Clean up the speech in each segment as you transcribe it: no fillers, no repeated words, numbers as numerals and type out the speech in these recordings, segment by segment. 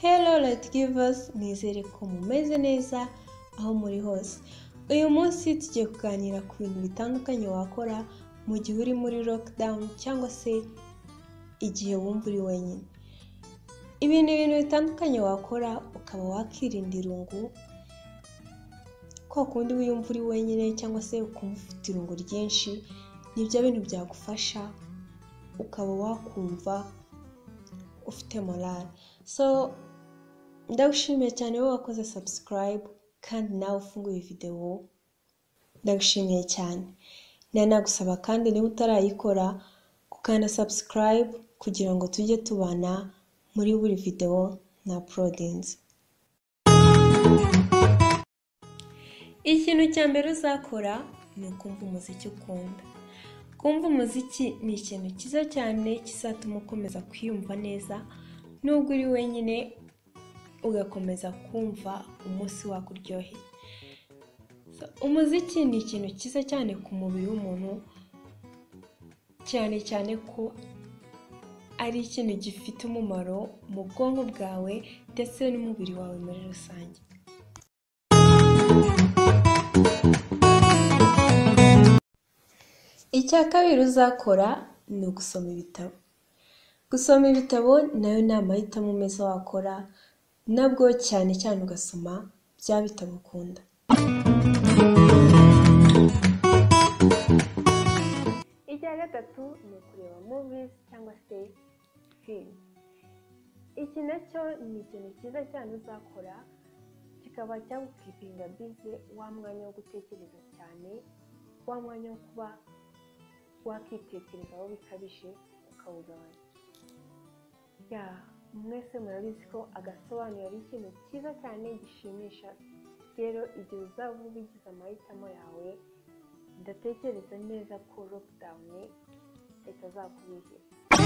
Hello Light Givers, nizere ko mumeze neza aho muri hose. Uyu munsi tugiye kuganira ku bintu bitandukanye wakora mu gihe uri muri lockdown cyangwa se igihe wumva uri wenyine. Ibintu bitandukanye wakora ukaba wakirinda irungu, kwa kundi wiyumva uri wenyine cyangwa se ukumva ufite irungu ryinshi, nibyo bintu byagufasha ukaba wakumva ufite morale. So ndagushimiye cyane wowe wakoze subscribe kandi nawe ufunguye video, ndagushimiye cyane. Nanagusaba kandi niba utarayikora gukanda subscribe kugira ngo tujye tubana muri buri video na uploadings. Ikintu cya mbere uzakora ni ukumva umuziki ukunda. Kumva umuziki ni ikintu cyiza cyane kizatuma ukomeza kwiyumva neza nubwo uri wenyine, ugakomeza kumva umunsi wakuryoheye. Umuziki ni ikintu cyiza cyane ku mubiri w'umuntu, cyane cyane ko ari ikintu gifite umumaro mu bwonko bwawe ndetse n'umubiri wawe muri rusange. Icya kabiri uzakora ni ugusoma ibitabo. Gusoma ibitabo nayo ni amahitamo meza wakora, nabwo cyane cyane ugasoma bya bitabo ukunda. Icya gatatu ni ukureba movies cyangwa se film. Iki nacyo ni ikintu cyiza cyane uzakora, kikaba cyagukipinga busy wa mwanya wo gutekereza cyane, wa mwanya wo kuba wakitekerezaho bikabije ukawugabanya. Mwese murabizi ko agasobanuro ari ikintu cyiza cyane gishimisha. Rero igihe uzaba ubigize amahitamo yawe, ndatekereza neza ko lockdown itazakubihira.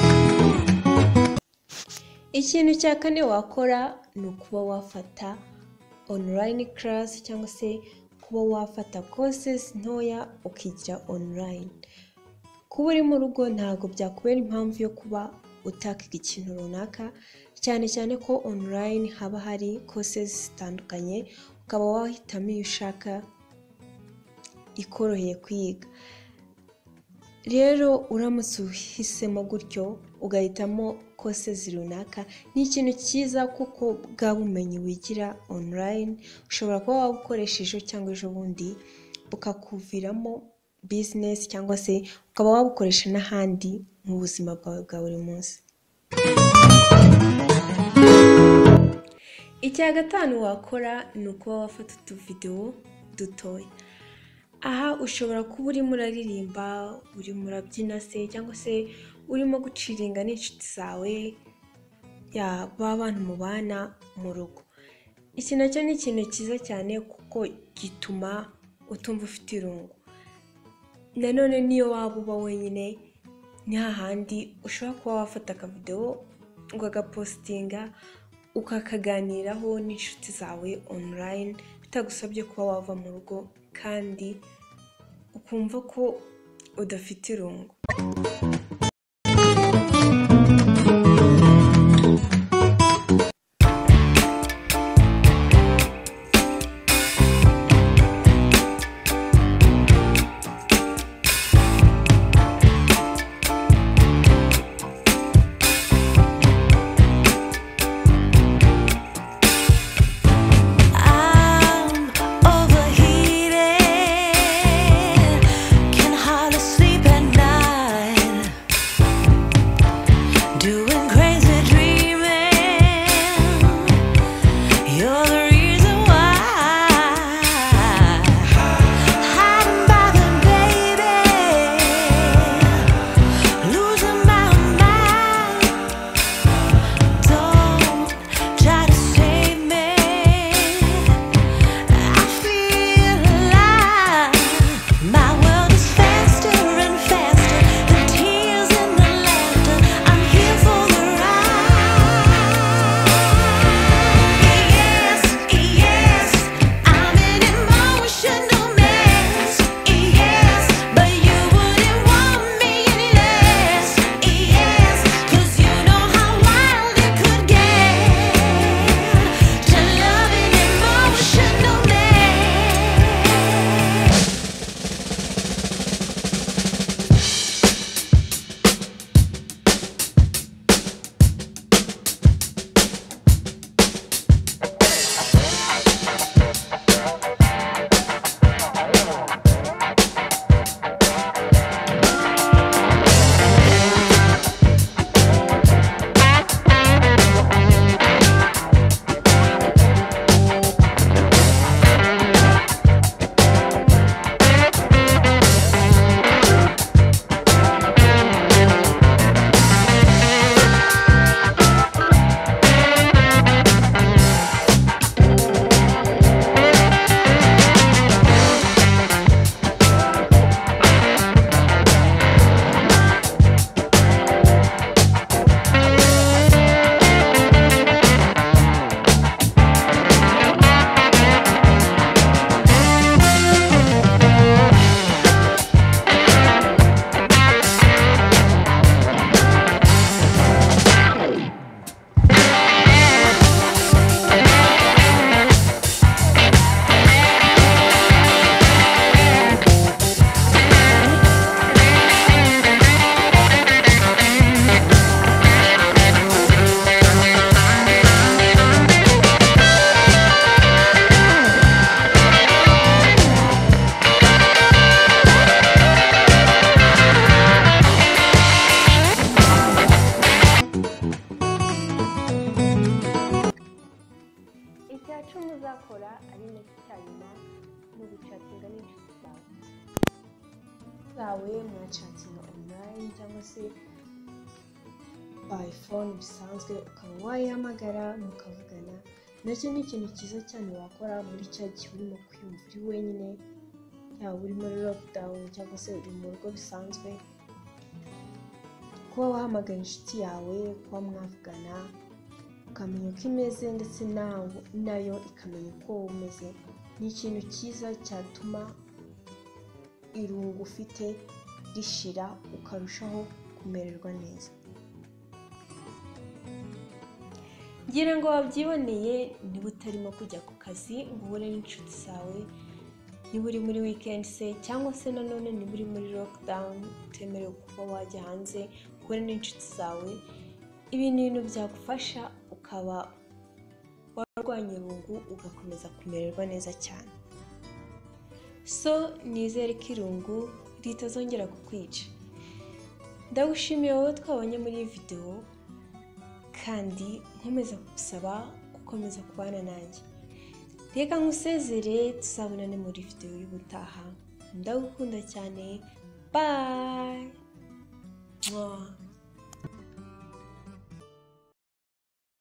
Ikintu cya kane wakora ni ukuba wafata online class cyangwa se kuba wafata courses ntoya ukigira online. Kuba uri mu rugo ntabwo byakubera impamvu yo kuba utakiga ikintu runaka, cyane cyane ko online haba hari courses zitandukanye, ukaba wahitamo iyo ushaka ikoroheye kwiga. Rero uramutse uhisemo gutyo ugahitamo courses runaka, ni ikintu cyiza kuko bwa bumenyi wigira online ushobora kuba wabukoresha ejo cyangwa ejo bundi bukakuviramo business, cyangwa se ukaba wabukoresha n'ahandi mu buzima bwawe bwa buri munsi. Icya gatanu wakora ni ukuba wafata utuvideo dutoya. Aha ushobora kuba urimo uraririmba, urimo urabyina se, cyangwa se urimo guciringa n'inshuti zawe, b'abantu mubana mu rugo. Iki nacyo ni ikintu cyiza cyane kuko gituma utumva ufite irungu. Nanone niyo waba uba wenyine, ni hahandi ushobora kuba wafata akavideo ukagapostinga ukakaganiraho n'inshuti zawe online, bitagusabye kuba wava mu rugo kandi ukumva ko udafite irungu. Can hardly sleep at night. icumi uzakora ari nacyo cya nyuma ni ugucatinga n'inshuti zawe mwacatinga online cyangwa se by phone bisanzwe, ukaba wayihamagara mukavugana. Nacyo ni ikintu cyiza cyane wakora muri cya gihe urimo kwiyumva uri wenyine, yaba uri muri lockdown cyangwa se uri mu rugo bisanzwe. Kuba wahamagara inshuti yawe, kuba mwavugana ukamenya uko imeze ndetse nayo ikamenya uko umeze, ni ikintu cyiza cyatuma irungu ufite rishira ukarushaho kumererwa neza. Ngira ngo wabyiboneye, niba utarimo kujya ku kazi ngo uhure n'inshuti zawe, niba uri muri weekend se cyangwa se nanone niba uri muri lockdown utemerewe kuba wajya hanze uhure n'inshuti zawe, ibi ni ibintu byagufasha ukaba warwanya irungu ugakomeza kumererwa neza cyane. So nizere ko irungu ritazongera kukwica. Ndagushimiye wowe twabonye muri iyi video, kandi nkomeza gusaba gukomeza kubana nanjye. Reka nkusezere, tuzabonane muri video y'ubutaha. Ndagukunda cyane. Bye.